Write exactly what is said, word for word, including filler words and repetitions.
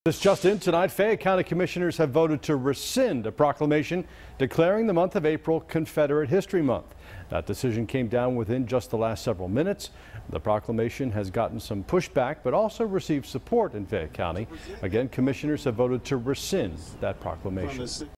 This just in, tonight, Fayette County Commissioners have voted to rescind a proclamation declaring the month of April Confederate History Month. That decision came down within just the last several minutes. The proclamation has gotten some pushback, but also received support in Fayette County. Again, commissioners have voted to rescind that proclamation.